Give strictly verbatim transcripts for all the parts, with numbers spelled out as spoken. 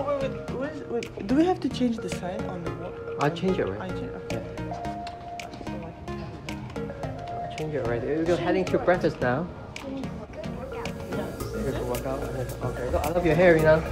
Oh, wait, wait, wait, wait. Do we have to change the sign on the wall? I'll change it, right? I change. Okay. I'll change it, right? We're heading to breakfast now. Here to work out. Okay, I love your hair, you know.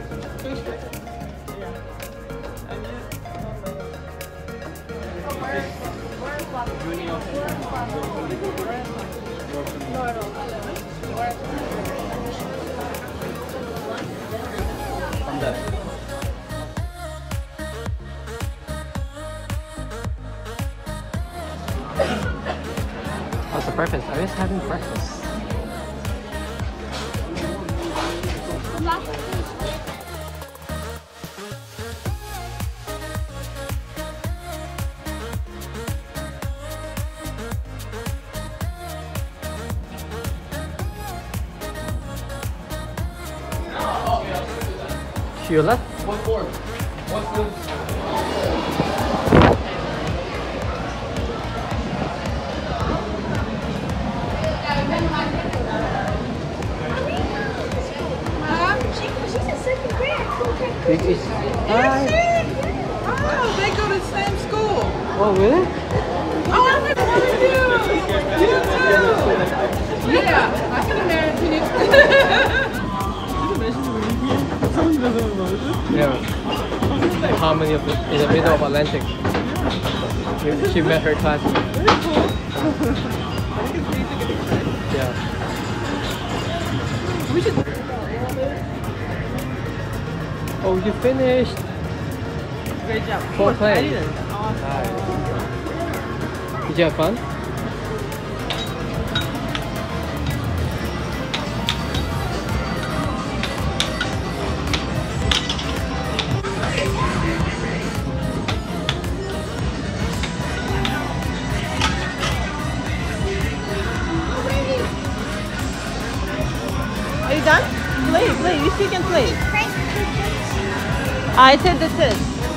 How's the breakfast? I was having breakfast. Sheila? What for? What's the... It's, Hi. Oh, they go to the same school. oh, really? Oh, I love you. You too. Yeah, I can imagine it. Someone doesn't imagine. Yeah. Harmony of the, in the middle of Atlantic. She met her classmate. Very cool. Yeah. We should. Oh, you finished. Great job. Full play. I didn't. Awesome. Did you have fun? Are you done? Play, play. You still can play. I said this is.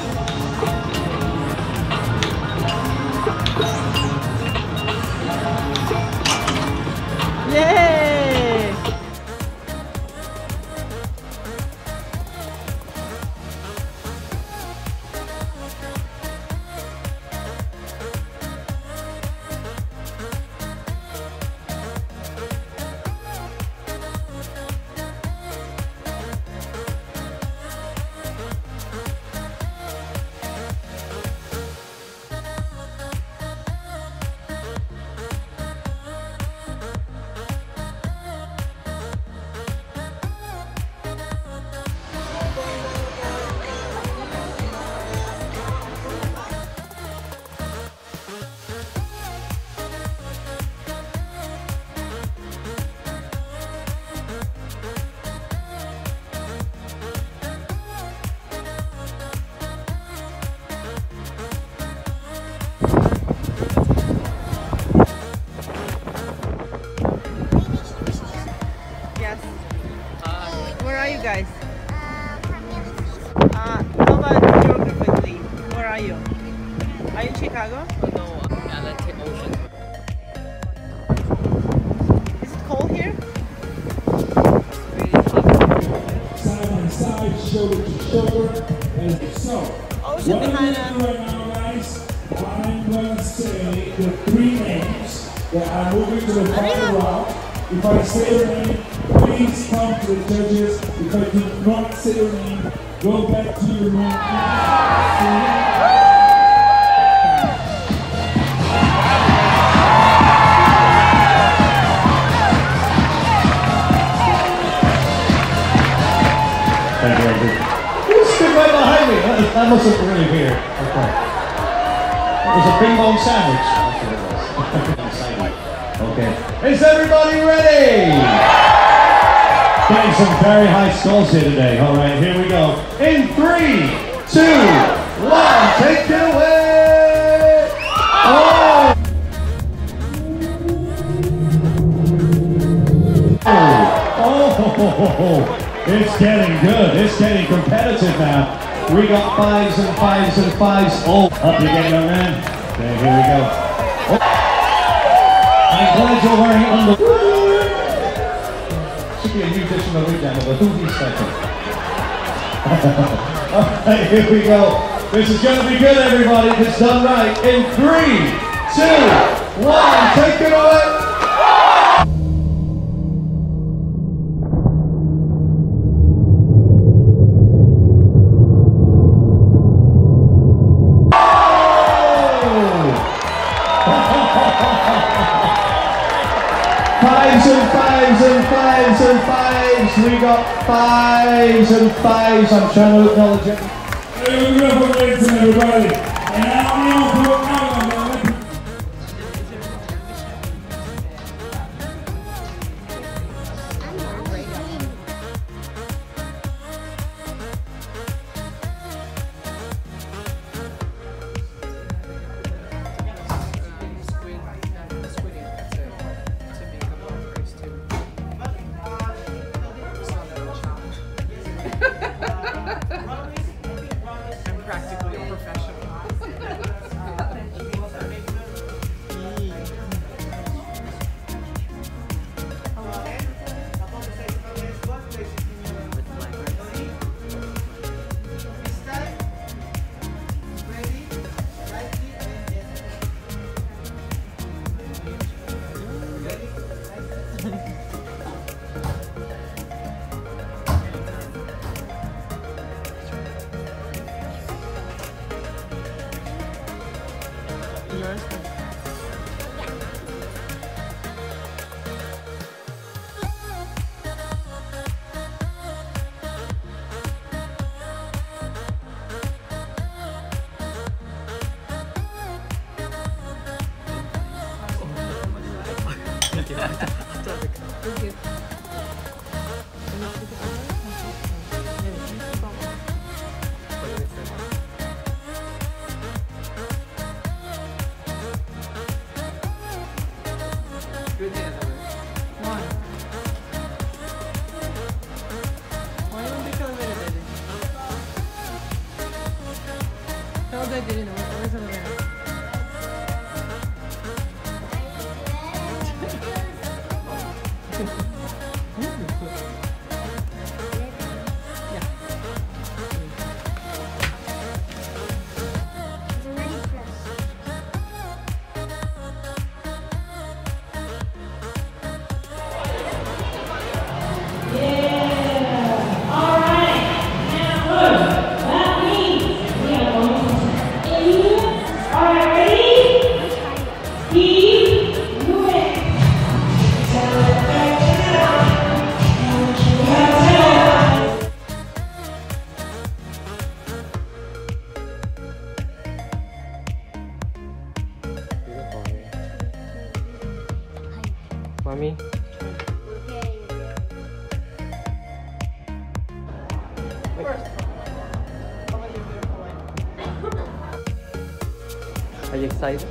Yay! Yes. Where are you guys? Uh, how about geographically? Where are you? Are you in Chicago? No, Atlantic Ocean. Is it cold here? Side by side, shoulder to shoulder, and so. Ocean behind us. Right now, guys, I'm going to say the three names that are moving to the final round. If I say your name, please come to the judges. If I do not say your name, go back to your room. Thank you, Andrew. You stood right behind me. That, that must have really here. Okay. It was a bing bong sandwich. Okay. Is everybody ready? Getting some very high scores here today. All right, here we go. In three, two, one, take it away. Oh! Oh! Oh! It's getting good. It's getting competitive now. We got fives and fives and fives. Oh, up you get, young man. Okay, here we go. Oh. I'm glad you're wearing under. Should be a new edition of the weekend of a Hoovie special. Alright, here we go. This is going to be good, everybody, if it's done right. In three, two, one, take it away. Fives and fives and fives and fives. We got fives and fives. I'm trying to acknowledge it. Congratulations, everybody. And now we all put out on the Olympic. I'm practically a professional. Mommy? Are you excited?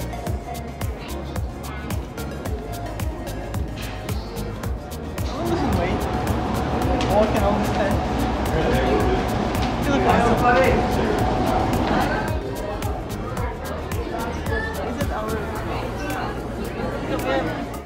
Walking on this head. You look so funny. Is it our... Come here.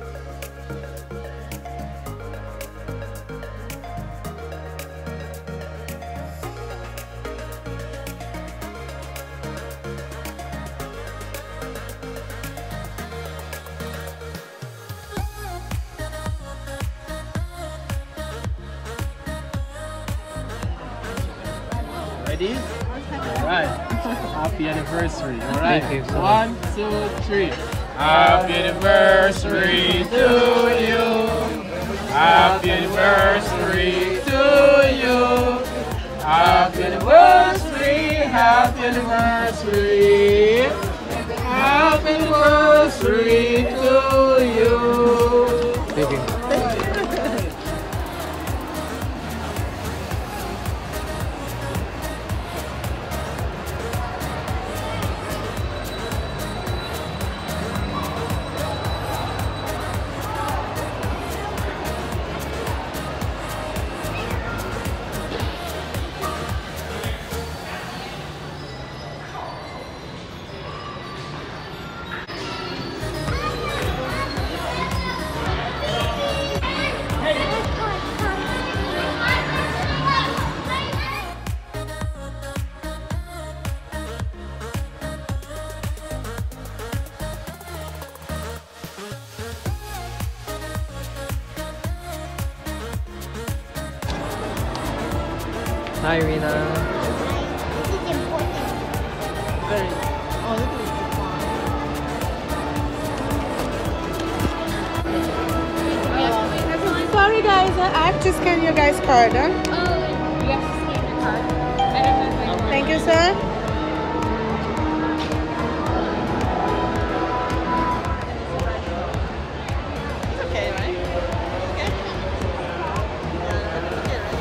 Ready? Alright. Happy anniversary. Alright. Thank you so One, two, three. Happy anniversary to you. Happy anniversary to you. Happy anniversary. Happy anniversary. Happy anniversary to you. Thank you. Hi, Rina. This is important. Very. Oh, look at this one. Sorry guys, I have to scan your guys' card. Huh? Oh, you have to scan your card. I don't know. Thank you, sir. It's okay, right? Okay. Yeah, it's okay, right?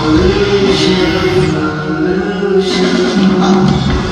illusion, illusion.